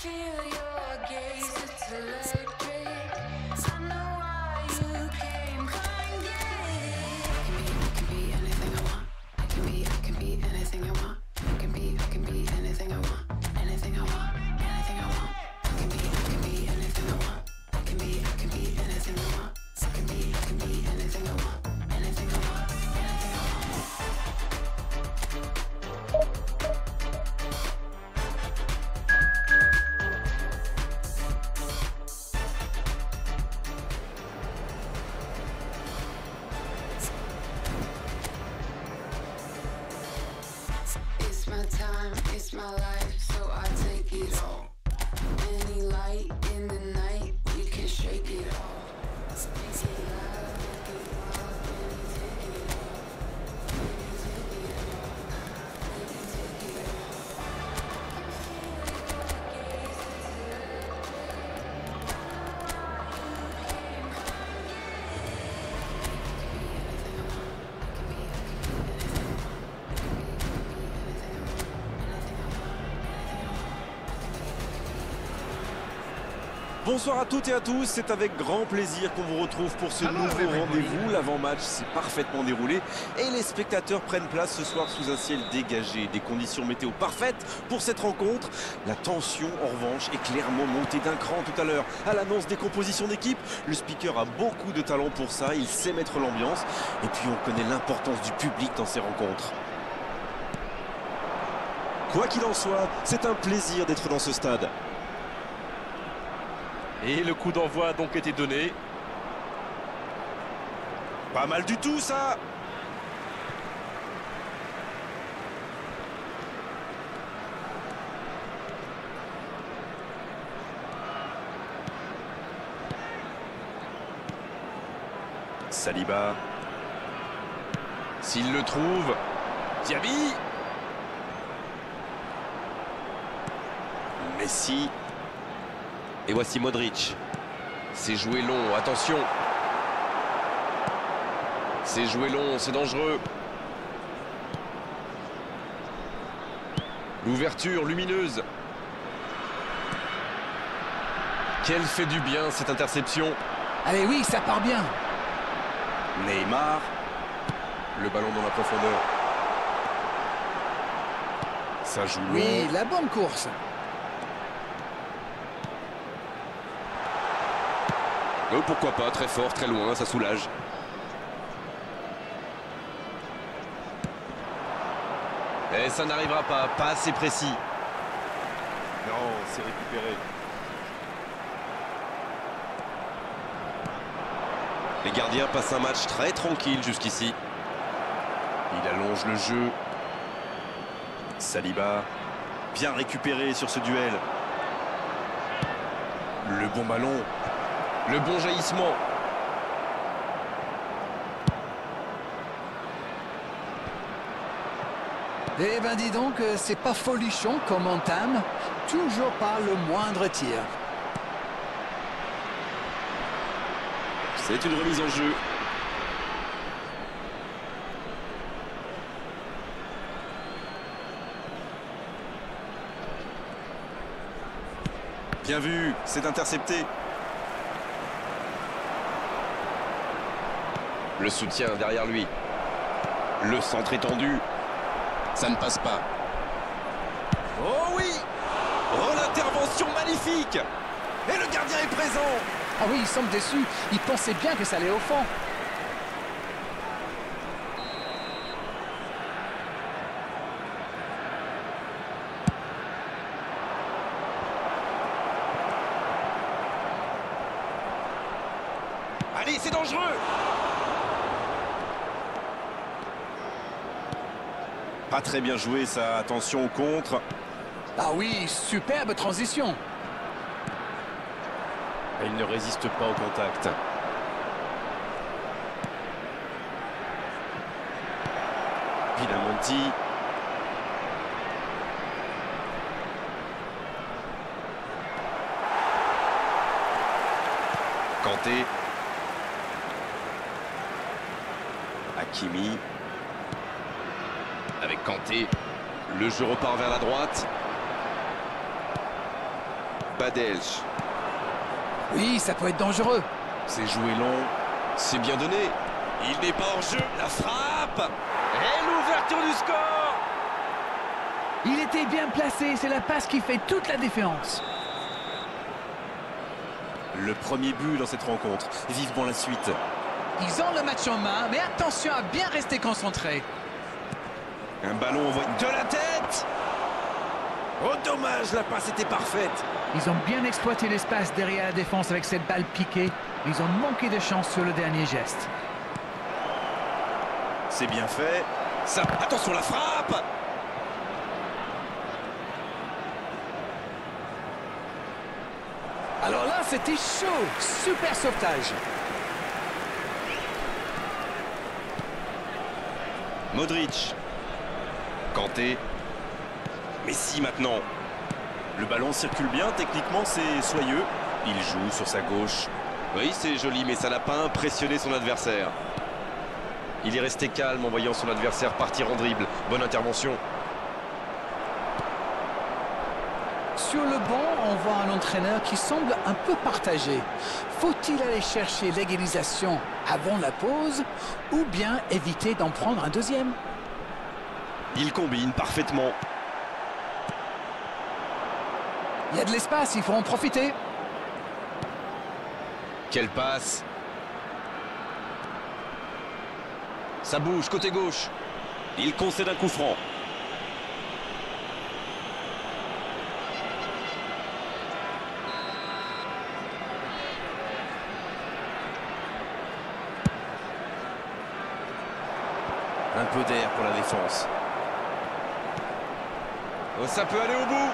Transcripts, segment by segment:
feel your gaze, it's electric. I know why you came, come get it. I can be anything I want. I can be anything I want. I can be anything I want. Anything I want, anything I want. I can be anything I want. I can be anything I want. I can be anything I want. Anything I want, anything I It's my time, it's my life, so I take it all. Any light in the night, we can shake it all. Make it loud, make it wild, baby, take it all. Baby, take it all. Baby, take it all. I feel your gaze, it's electric. Bonsoir à toutes et à tous, c'est avec grand plaisir qu'on vous retrouve pour ce nouveau rendez-vous. L'avant-match s'est parfaitement déroulé et les spectateurs prennent place ce soir sous un ciel dégagé. Des conditions météo parfaites pour cette rencontre. La tension, en revanche, est clairement montée d'un cran tout à l'heure. À l'annonce des compositions d'équipe, le speaker a beaucoup de talent pour ça, il sait mettre l'ambiance. Et puis on connaît l'importance du public dans ces rencontres. Quoi qu'il en soit, c'est un plaisir d'être dans ce stade. Et le coup d'envoi a donc été donné. Pas mal du tout, ça! Saliba. S'il le trouve, Diaby. Messi. et voici Modric. C'est joué long, attention. C'est joué long, c'est dangereux. L'ouverture lumineuse. Quelle fait du bien cette interception. Allez, oui, ça part bien. Neymar. Le ballon dans la profondeur. Ça joue long. Oui, la bonne course. Pourquoi pas, très fort, très loin, ça soulage. Et ça n'arrivera pas assez précis. Non, c'est récupéré. Les gardiens passent un match très tranquille jusqu'ici. Il allonge le jeu. Saliba, bien récupéré sur ce duel. Le bon ballon. Le bon jaillissement. Eh ben dis donc, c'est pas folichon comme entame. Toujours par le moindre tir. C'est une remise en jeu. Bien vu, c'est intercepté. Le soutien derrière lui. Le centre est tendu. Ça ne passe pas. Oh oui! Oh, l'intervention magnifique! Et le gardien est présent! Ah oui, il semble déçu. Il pensait bien que ça allait au fond. Allez, c'est dangereux! Pas très bien joué, ça. Attention au contre. Ah oui, superbe transition. Et il ne résiste pas au contact. Pinamonti. Kanté. Hakimi. Avec Kanté. Le jeu repart vers la droite. Badelj. Oui, ça peut être dangereux. C'est joué long. C'est bien donné. Il n'est pas hors jeu. La frappe. Et l'ouverture du score. Il était bien placé, c'est la passe qui fait toute la différence. Le premier but dans cette rencontre. Vivement la suite. Ils ont le match en main, mais attention à bien rester concentré. Un ballon envoyé de la tête. Oh dommage, la passe était parfaite. Ils ont bien exploité l'espace derrière la défense avec cette balle piquée. Ils ont manqué de chance sur le dernier geste. C'est bien fait. Ça... Attention la frappe. Alors là, c'était chaud. Super sauvetage. Modric. Kanté. Messi maintenant. Le ballon circule bien, techniquement c'est soyeux. Il joue sur sa gauche. Oui, c'est joli, mais ça n'a pas impressionné son adversaire. Il est resté calme en voyant son adversaire partir en dribble. Bonne intervention. Sur le banc, on voit un entraîneur qui semble un peu partagé. Faut-il aller chercher l'égalisation avant la pause ou bien éviter d'en prendre un deuxième? Il combine parfaitement. Il y a de l'espace, il faut en profiter. Quelle passe. Ça bouge, côté gauche. Il concède un coup franc. Un peu d'air pour la défense. Oh, ça peut aller au bout.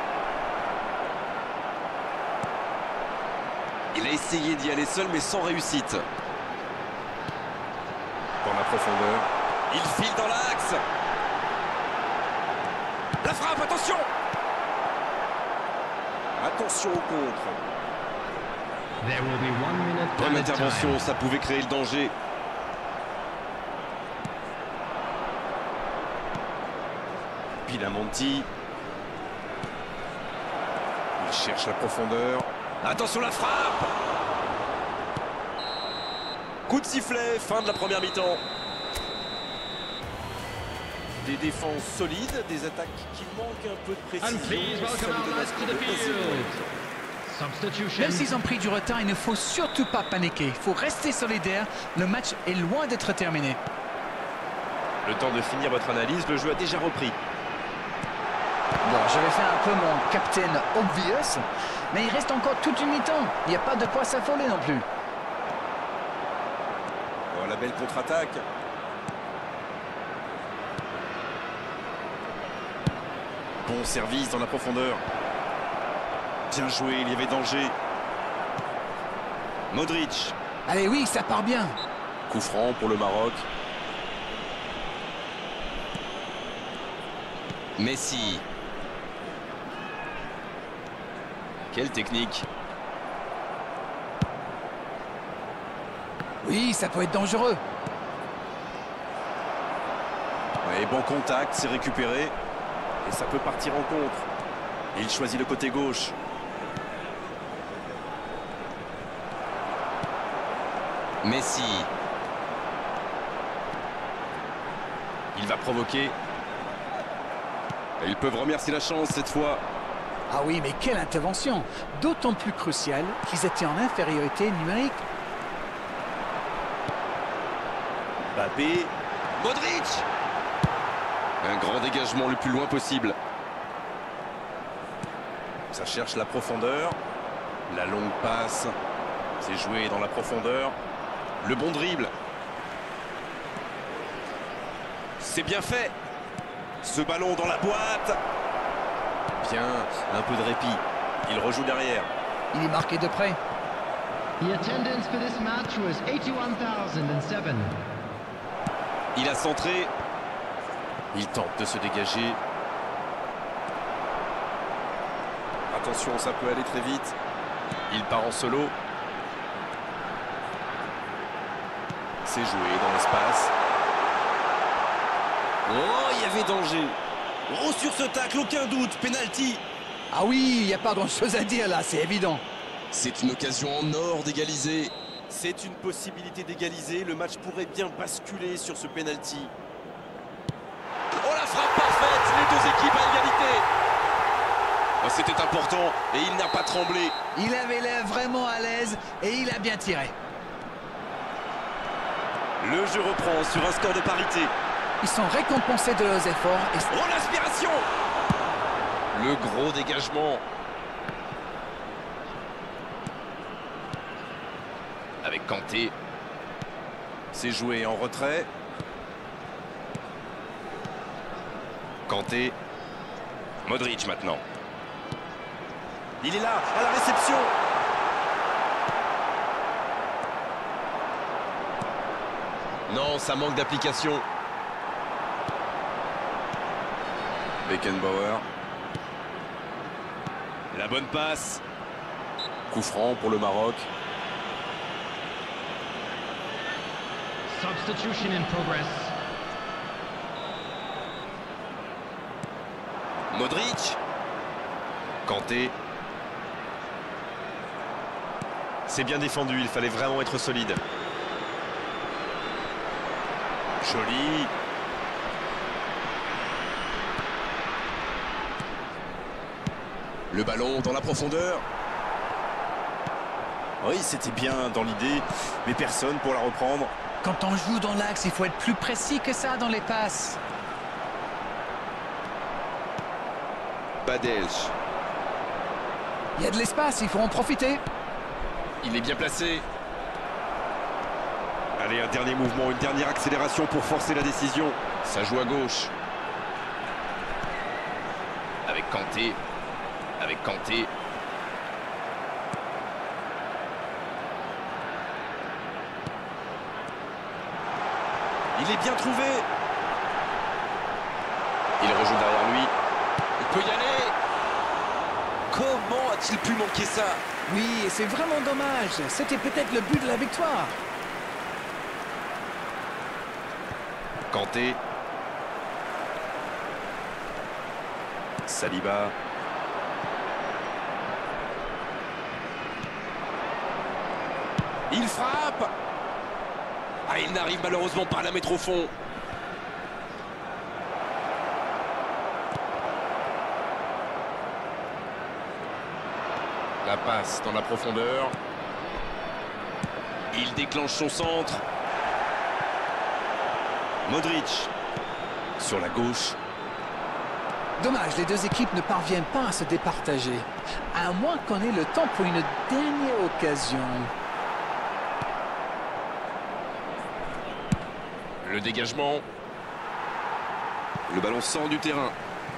Il a essayé d'y aller seul mais sans réussite. Dans la profondeur. Il file dans l'axe. La frappe, attention. Attention au contre. Bonne intervention, ça pouvait créer le danger. Pinamonti. Il cherche la profondeur. Attention la frappe. Coup de sifflet, fin de la première mi-temps. Des défenses solides, des attaques qui manquent un peu de précision. Ça nous donne un score de 1-0. Même s'ils ont pris du retard, il ne faut surtout pas paniquer. Il faut rester solidaire. Le match est loin d'être terminé. Le temps de finir votre analyse, le jeu a déjà repris. Bon, je vais faire un peu mon captain obvious, mais il reste encore toute une mi-temps. Il n'y a pas de quoi s'affoler non plus. Oh, la belle contre-attaque. Bon service dans la profondeur. Bien joué, il y avait danger. Modric. Allez, oui, ça part bien. Coup franc pour le Maroc. Messi. Quelle technique. Oui, ça peut être dangereux. Ouais, bon contact, c'est récupéré. Et ça peut partir en contre. Et il choisit le côté gauche. Messi. Il va provoquer. Et ils peuvent remercier la chance cette fois. Ah oui, mais quelle intervention! D'autant plus cruciale qu'ils étaient en infériorité numérique. Mbappé. Modric. Un grand dégagement le plus loin possible. Ça cherche la profondeur. La longue passe. C'est joué dans la profondeur. Le bon dribble. C'est bien fait. Ce ballon dans la boîte. Bien, un peu de répit. Il rejoue derrière. Il est marqué de près. The attendance for this match was 81,007. Il a centré. Il tente de se dégager. Attention, ça peut aller très vite. Il part en solo. C'est joué dans l'espace. Oh, il y avait danger. Oh, sur ce tacle, aucun doute. Penalty. Ah oui, il n'y a pas grand-chose à dire là, c'est évident. C'est une occasion en or d'égaliser. C'est une possibilité d'égaliser. Le match pourrait bien basculer sur ce penalty. Oh, la frappe parfaite, les deux équipes à égalité. Oh, c'était important et il n'a pas tremblé. Il avait l'air vraiment à l'aise et il a bien tiré. Le jeu reprend sur un score de parité. Ils sont récompensés de leurs efforts et Oh, l'aspiration. Le gros dégagement. Avec Kanté. C'est joué en retrait. Kanté. Modric maintenant. Il est là, à la réception. Non, ça manque d'application. Beckenbauer. La bonne passe. Coup franc pour le Maroc. Substitution in progress. Modric. Kanté. C'est bien défendu, il fallait vraiment être solide. Joli. Le ballon dans la profondeur. Oui, c'était bien dans l'idée, mais personne pour la reprendre. quand on joue dans l'axe, il faut être plus précis que ça dans les passes. Badelj. Il y a de l'espace, il faut en profiter. Il est bien placé. Allez, un dernier mouvement, une dernière accélération pour forcer la décision. Ça joue à gauche. Avec Kanté. Avec Kanté. Il est bien trouvé. Il rejoue derrière lui. Il peut y aller. Comment a-t-il pu manquer ça? Oui, et c'est vraiment dommage. C'était peut-être le but de la victoire. Kanté. Saliba. Il frappe. Ah, il n'arrive malheureusement pas à la mettre au fond. La passe dans la profondeur. Il déclenche son centre. Modric. Sur la gauche. Dommage, les deux équipes ne parviennent pas à se départager. À moins qu'on ait le temps pour une dernière occasion. Le dégagement. Le ballon sort du terrain.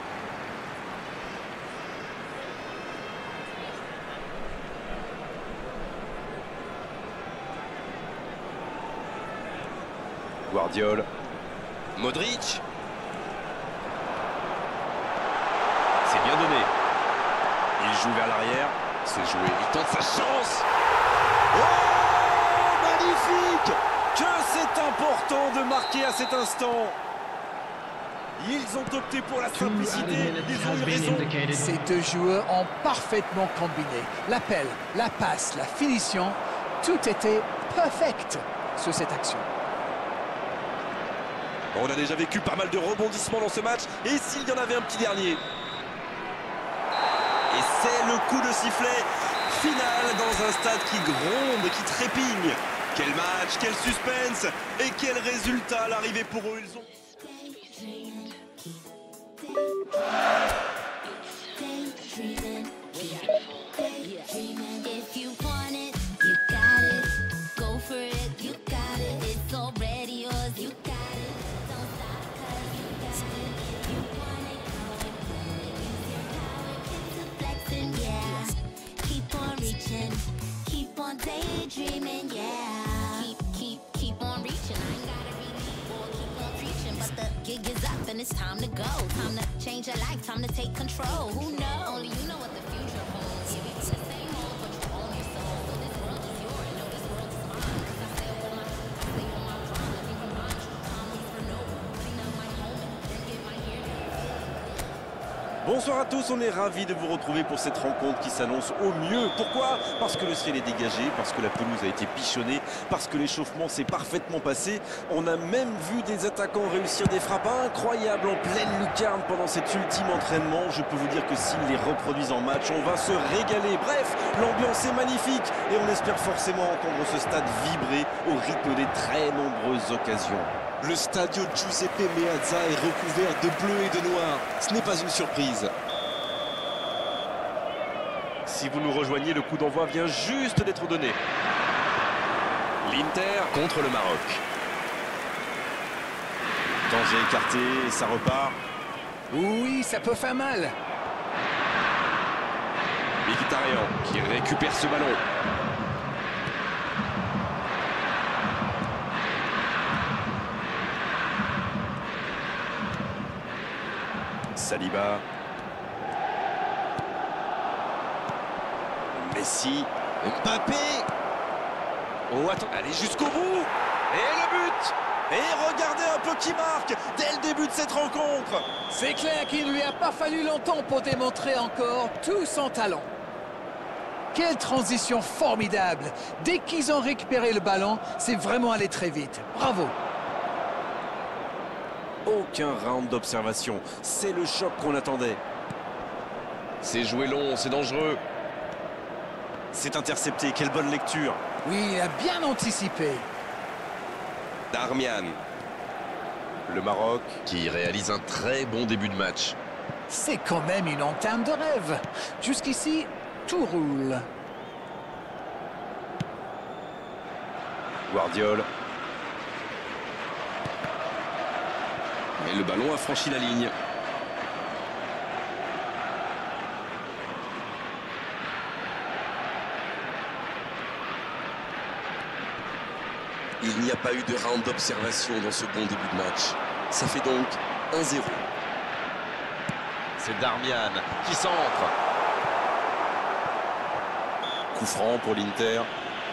Guardiola. Modric. C'est bien donné. Il joue vers l'arrière. C'est joué. Il tente sa chance. Oh, magnifique! Que c'est important de marquer à cet instant. Ils ont opté pour la Two added simplicité. minutes Ils ont has eu been raison. indicated. Ces deux joueurs ont parfaitement combiné. L'appel, la passe, la finition, tout était perfect sur cette action. On a déjà vécu pas mal de rebondissements dans ce match. Et s'il y en avait un petit dernier? Et c'est le coup de sifflet final dans un stade qui gronde, qui trépigne. Quel match, quel suspense et quel résultat à l'arrivée pour eux. Ils ont... If you want it, you got it. Go for it, you got it. It's already yours, you got it. Don't stop 'cause you got it. You want it, go for it. Use your power, it's a blessing, yeah. Keep on reaching, keep on daydreaming, yeah. Keep on reaching. I ain't gotta reach or keep on preaching, but the gig is up and it's time to go. Time to change your life, time to take control. Who knows? Only you know what the future holds. You be the same old, but you own your soul. So this world is yours, no, this world is mine. 'Cause I stay on my grind, let me remind you, time moves for no one. Clean up my home and then get my gear. Bonsoir à tous, on est ravis de vous retrouver pour cette rencontre qui s'annonce au mieux. Pourquoi? Parce que le ciel est dégagé, parce que la pelouse a été bichonnée, parce que l'échauffement s'est parfaitement passé. On a même vu des attaquants réussir des frappes incroyables en pleine lucarne pendant cet ultime entraînement. Je peux vous dire que s'ils les reproduisent en match, on va se régaler. Bref, l'ambiance est magnifique et on espère forcément entendre ce stade vibrer au rythme des très nombreuses occasions. Le Stadio Giuseppe Meazza est recouvert de bleu et de noir. Ce n'est pas une surprise. Si vous nous rejoignez, le coup d'envoi vient juste d'être donné. L'Inter contre le Maroc. Danger écarté, et ça repart. Oui, ça peut faire mal. Mkhitaryan qui récupère ce ballon. Saliba. Messi. Mbappé. Oh, attends, allez jusqu'au bout. Et le but. Et regardez un peu qui marque dès le début de cette rencontre. C'est clair qu'il ne lui a pas fallu longtemps pour démontrer encore tout son talent. Quelle transition formidable! Dès qu'ils ont récupéré le ballon, c'est vraiment allé très vite. Bravo! Aucun round d'observation. C'est le choc qu'on attendait. C'est joué long, c'est dangereux. C'est intercepté. Quelle bonne lecture. Oui, il a bien anticipé. Darmian. Le Maroc qui réalise un très bon début de match. C'est quand même une entame de rêve. Jusqu'ici, tout roule. Guardiola. Et le ballon a franchi la ligne. Il n'y a pas eu de round d'observation dans ce bon début de match. Ça fait donc 1-0. C'est Darmian qui centre. Coup franc pour l'Inter.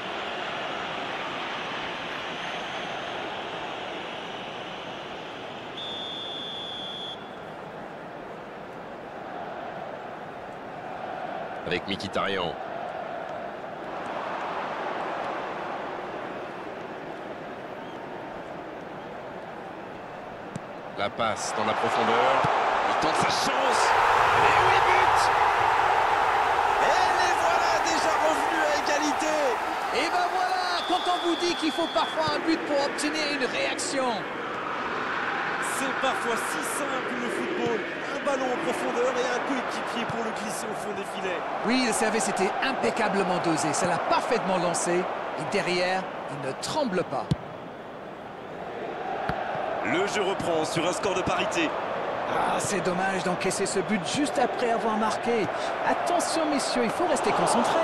Avec Mkhitaryan. La passe dans la profondeur. Il tente sa chance. Et oui, but! Et les voilà déjà revenus à égalité. Et ben voilà, quand on vous dit qu'il faut parfois un but pour obtenir une réaction. C'est parfois si simple le football. Un ballon en profondeur et un coéquipier pour le glisser au fond des filets. Oui, le service était impeccablement dosé. Ça l'a parfaitement lancé. Et derrière, il ne tremble pas. Le jeu reprend sur un score de parité. Ah, c'est dommage d'encaisser ce but juste après avoir marqué. Attention, messieurs, il faut rester concentré.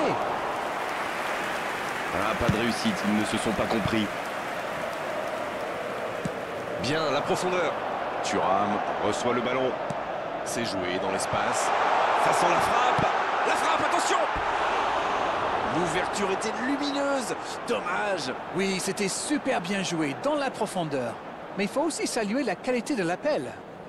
Ah, pas de réussite, ils ne se sont pas compris. Bien, la profondeur. Thuram reçoit le ballon. C'est joué dans l'espace. Ça sent la frappe. La frappe, attention. L'ouverture était lumineuse. Dommage. Oui, c'était super bien joué dans la profondeur. Mais il faut aussi saluer la qualité de l'appel.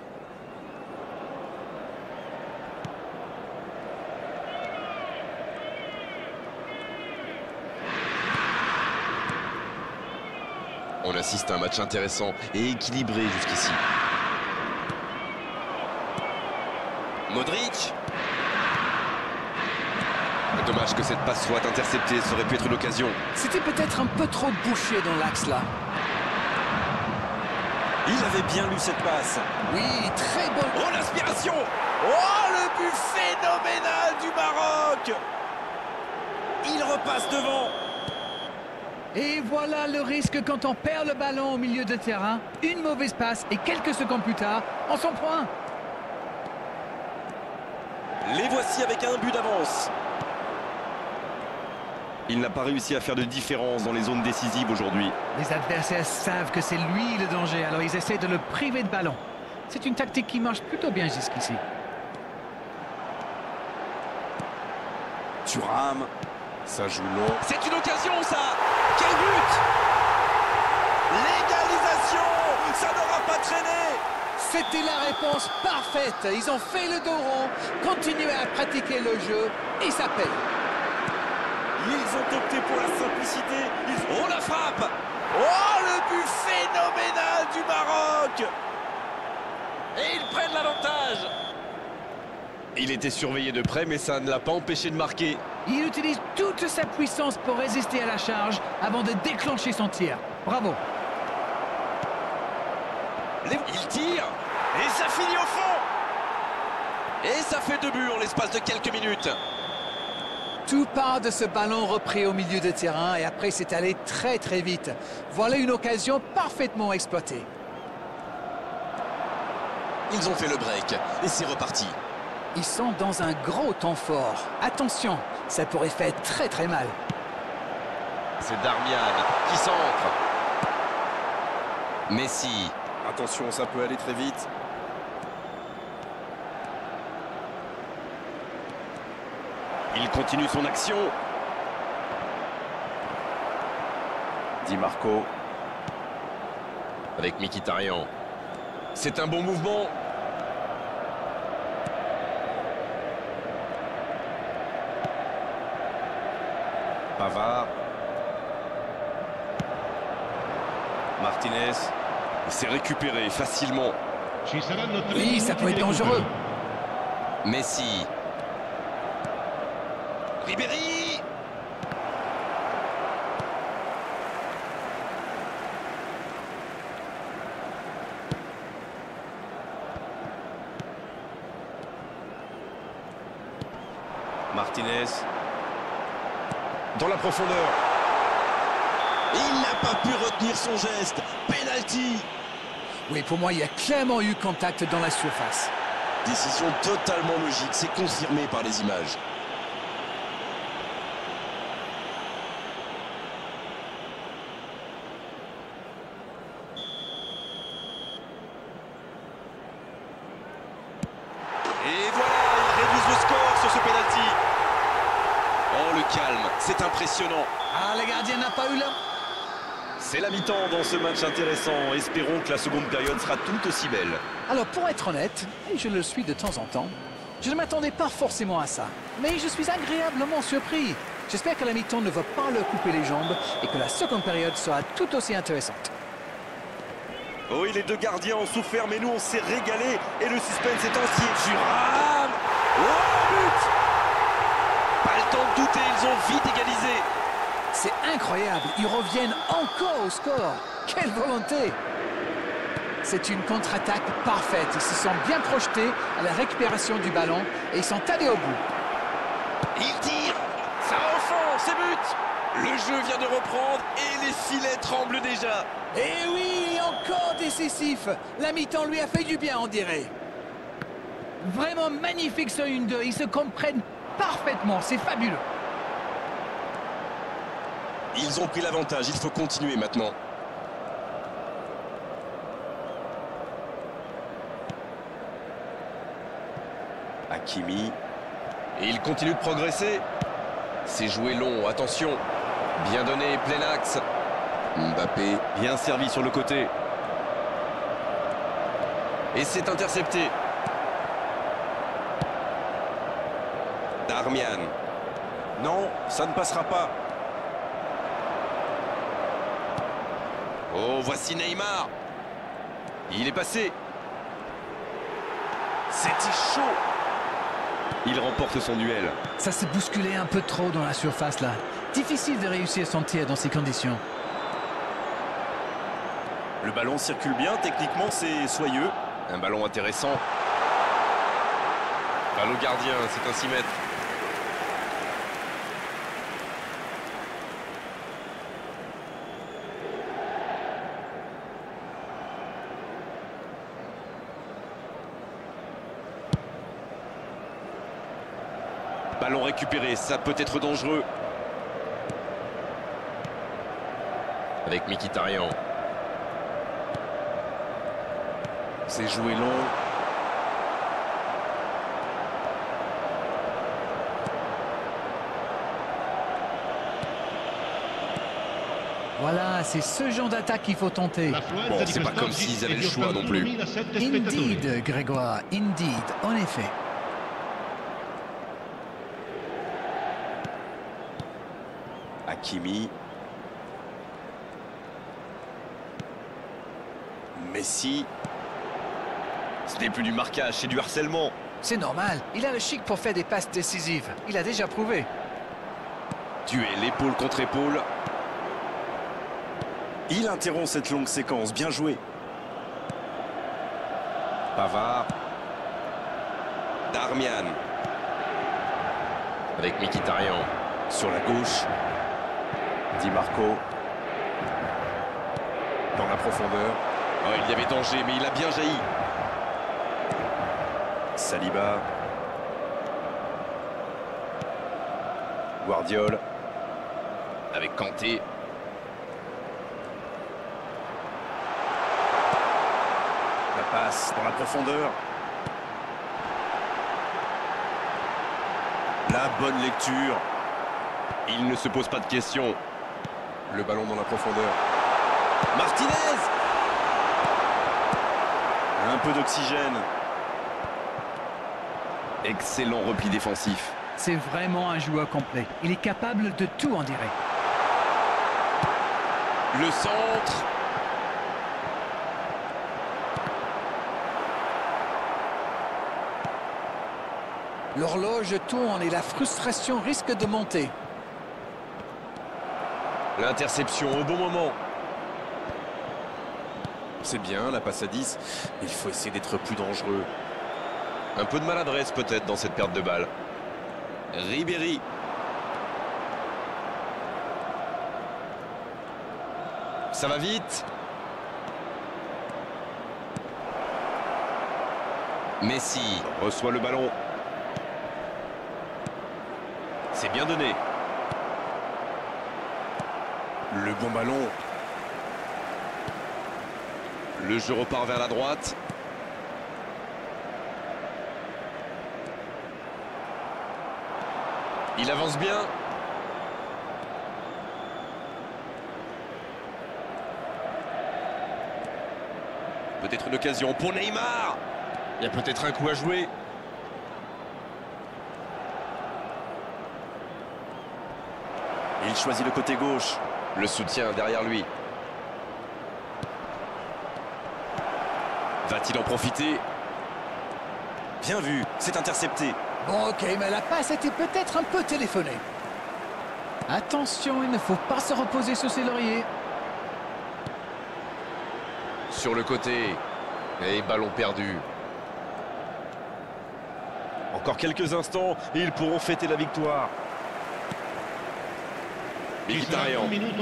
On assiste à un match intéressant et équilibré jusqu'ici. Modric. Dommage que cette passe soit interceptée, ça aurait pu être une occasion. C'était peut-être un peu trop bouché dans l'axe là. Il avait bien lu cette passe. Oui, très bonne. Oh, l'inspiration. Oh, le but phénoménal du Maroc. Il repasse devant. Et voilà le risque quand on perd le ballon au milieu de terrain. Une mauvaise passe et quelques secondes plus tard, on s'en prend. Les voici avec un but d'avance. Il n'a pas réussi à faire de différence dans les zones décisives aujourd'hui. Les adversaires savent que c'est lui le danger, alors ils essaient de le priver de ballon. C'est une tactique qui marche plutôt bien jusqu'ici. Thuram. Ça joue long. C'est une occasion, ça! Quel but! L'égalisation. Ça n'aura pas traîné. C'était la réponse parfaite. Ils ont fait le dos rond, continué à pratiquer le jeu et ça paye. Ils ont opté pour la simplicité. Oh, la frappe! Oh, le but phénoménal du Maroc! Et ils prennent l'avantage. Il était surveillé de près, mais ça ne l'a pas empêché de marquer. Il utilise toute sa puissance pour résister à la charge avant de déclencher son tir. Bravo. Il tire et ça finit au fond. Et ça fait 2 buts en l'espace de quelques minutes. Tout part de ce ballon repris au milieu de terrain et après c'est allé très très vite. Voilà une occasion parfaitement exploitée. Ils ont fait le break et c'est reparti. Ils sont dans un gros temps fort. Attention, ça pourrait faire très très mal. C'est Darmian qui centre. Messi. Attention, ça peut aller très vite. Il continue son action. Di Marco. Avec Mkhitaryan. C'est un bon mouvement. Pavard. Martinez. Il s'est récupéré facilement. Oui, ça peut être dangereux. Messi. Ribéry. Martinez. Dans la profondeur. Il n'a pas pu retenir son geste. Penalty. Oui, pour moi, il y a clairement eu contact dans la surface. Décision totalement logique, c'est confirmé par les images. Et voilà, ils réduisent le score sur ce penalty. Oh, le calme, c'est impressionnant. Ah, le gardien n'a pas eu la... C'est la mi-temps dans ce match intéressant. Espérons que la seconde période sera tout aussi belle. Alors, pour être honnête, et je le suis de temps en temps, je ne m'attendais pas forcément à ça. Mais je suis agréablement surpris. J'espère que la mi-temps ne va pas leur couper les jambes et que la seconde période sera tout aussi intéressante. Oui, les deux gardiens ont souffert, mais nous, on s'est régalé. Et le suspense est entier. Thuram. Oh, but! Pas le temps de douter, ils ont vite égalisé. C'est incroyable, ils reviennent encore au score. Quelle volonté! C'est une contre-attaque parfaite. Ils se sont bien projetés à la récupération du ballon et ils sont allés au bout. Il tire. Ça va au fond, c'est but. Le jeu vient de reprendre et les filets tremblent déjà. Et oui, encore décisif. La mi-temps lui a fait du bien, on dirait. Vraiment magnifique ce 1-2. Ils se comprennent parfaitement, c'est fabuleux. Ils ont pris l'avantage, il faut continuer maintenant. Hakimi. Et il continue de progresser. C'est joué long, attention. Bien donné, plein axe. Mbappé. Bien servi sur le côté. Et c'est intercepté. Darmian. Non, ça ne passera pas. Oh, voici Neymar. Il est passé. C'était chaud. Il remporte son duel. Ça s'est bousculé un peu trop dans la surface là. Difficile de réussir son tir dans ces conditions. Le ballon circule bien, techniquement c'est soyeux. Un ballon intéressant. Balle au gardien, c'est un 6 mètres. Ballon récupéré, ça peut être dangereux. Avec Mkhitaryan. C'est joué long. Voilà, c'est ce genre d'attaque qu'il faut tenter. Bon, c'est pas comme s'ils avaient le choix non plus. Indeed, Grégoire, indeed, en effet. Hakimi. Messi. Ce n'est plus du marquage, c'est du harcèlement. C'est normal, il a le chic pour faire des passes décisives. Il a déjà prouvé. Duel épaule contre épaule. Il interrompt cette longue séquence. Bien joué. Pavard. Darmian. Avec Mkhitaryan. Sur la gauche. Di Marco. Dans la profondeur. Oh, il y avait danger, mais il a bien jailli. Saliba. Guardiola. Avec Kanté. La passe dans la profondeur. La bonne lecture. Il ne se pose pas de questions. Le ballon dans la profondeur. Martinez. Un peu d'oxygène. Excellent repli défensif. C'est vraiment un joueur complet. Il est capable de tout, on dirait. Le centre. L'horloge tourne et la frustration risque de monter. L'interception au bon moment. C'est bien, la passe à 10. Il faut essayer d'être plus dangereux. Un peu de maladresse peut-être dans cette perte de balle. Ribéry. Ça va vite. Messi reçoit le ballon. C'est bien donné. Le bon ballon. Le jeu repart vers la droite. Il avance bien. Peut-être une occasion pour Neymar. Il y a peut-être un coup à jouer. Il choisit le côté gauche. Le soutien derrière lui. Va-t-il en profiter? Bien vu, c'est intercepté. Bon, ok, mais la passe était peut-être un peu téléphonée. Attention, il ne faut pas se reposer sur ses lauriers. Sur le côté. Et ballon perdu. Encore quelques instants et ils pourront fêter la victoire. Mkhitaryan.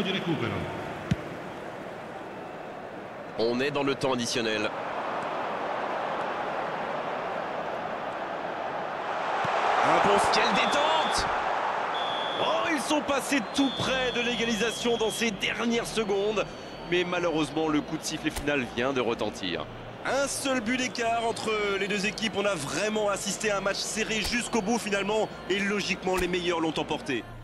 On est dans le temps additionnel. Un bon... Quelle détente! Oh, ils sont passés tout près de l'égalisation dans ces dernières secondes. Mais malheureusement, le coup de sifflet final vient de retentir. Un seul but d'écart entre les deux équipes. On a vraiment assisté à un match serré jusqu'au bout finalement. Et logiquement, les meilleurs l'ont emporté.